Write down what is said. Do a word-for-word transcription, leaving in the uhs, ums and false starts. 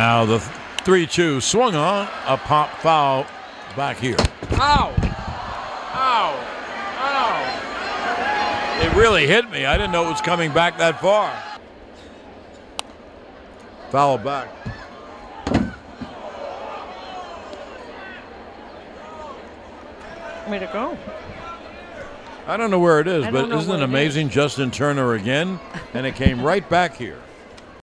Now the three two swung on, a pop foul back here. Ow! Ow! Ow! It really hit me. I didn't know it was coming back that far. Foul back. Way to go. I don't know where it is, I but don't know isn't what it it amazing? Justin Turner again, and it came right back here.